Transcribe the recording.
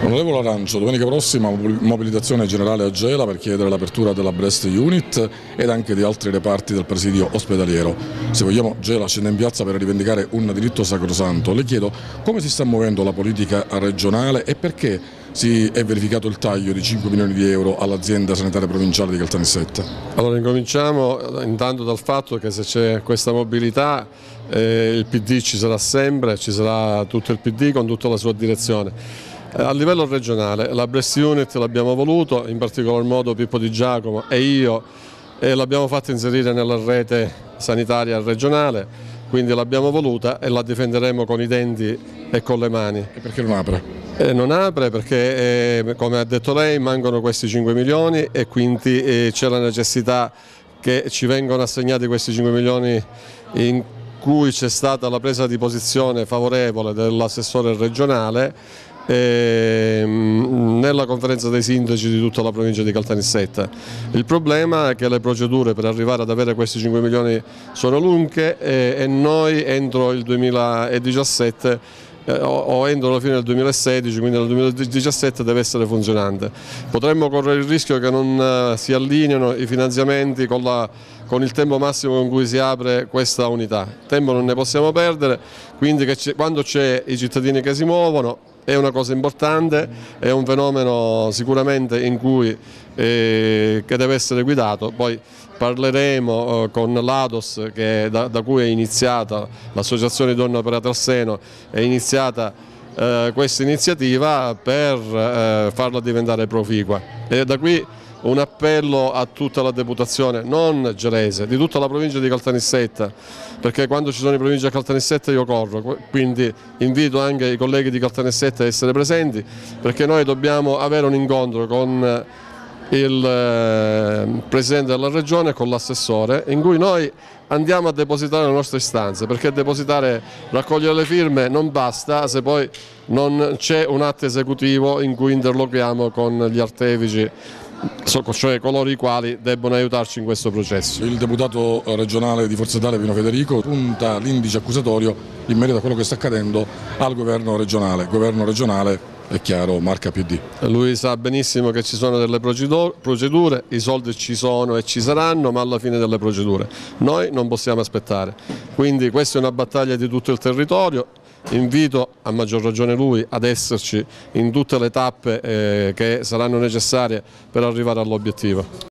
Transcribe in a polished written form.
Onorevole Arancio, domenica prossima mobilitazione generale a Gela per chiedere l'apertura della Breast Unit ed anche di altri reparti del presidio ospedaliero. Se vogliamo, Gela scende in piazza per rivendicare un diritto sacrosanto. Le chiedo come si sta muovendo la politica regionale e perché si è verificato il taglio di 5 milioni di euro all'azienda sanitaria provinciale di Caltanissetta. Allora, incominciamo intanto dal fatto che se c'è questa mobilità il PD ci sarà sempre, ci sarà tutto il PD con tutta la sua direzione. A livello regionale la Breast Unit l'abbiamo voluto, in particolar modo Pippo Di Giacomo e io, e l'abbiamo fatta inserire nella rete sanitaria regionale, quindi l'abbiamo voluta e la difenderemo con i denti e con le mani. E perché non apre? Non apre perché, come ha detto lei, mancano questi 5 milioni e quindi c'è la necessità che ci vengano assegnati questi 5 milioni in cui c'è stata la presa di posizione favorevole dell'assessore regionale nella conferenza dei sindaci di tutta la provincia di Caltanissetta. Il problema è che le procedure per arrivare ad avere questi 5 milioni sono lunghe e noi entro il 2017 o entro la fine del 2016, quindi nel 2017 deve essere funzionante. Potremmo correre il rischio che non si allineino i finanziamenti con il tempo massimo con cui si apre questa unità. Tempo non ne possiamo perdere, quindi quando c'è i cittadini che si muovono è una cosa importante, è un fenomeno sicuramente che deve essere guidato. Poi parleremo con l'ADOS da cui è iniziata l'Associazione Donne Operate al Seno, è iniziata questa iniziativa per farla diventare proficua. E da qui un appello a tutta la deputazione, non gelese, di tutta la provincia di Caltanissetta, perché quando ci sono i province a Caltanissetta io corro, quindi invito anche i colleghi di Caltanissetta a essere presenti, perché noi dobbiamo avere un incontro con il Presidente della Regione e con l'assessore, in cui noi andiamo a depositare le nostre istanze, perché raccogliere le firme non basta se poi non c'è un atto esecutivo in cui interloquiamo con gli artefici, cioè coloro i quali debbono aiutarci in questo processo. Il deputato regionale di Forza Italia Pino Federico punta l'indice accusatorio in merito a quello che sta accadendo al governo regionale, è chiaro, marca PD. Lui sa benissimo che ci sono delle procedure, i soldi ci sono e ci saranno, ma alla fine delle procedure noi non possiamo aspettare, quindi questa è una battaglia di tutto il territorio. Invito a maggior ragione lui ad esserci in tutte le tappe che saranno necessarie per arrivare all'obiettivo.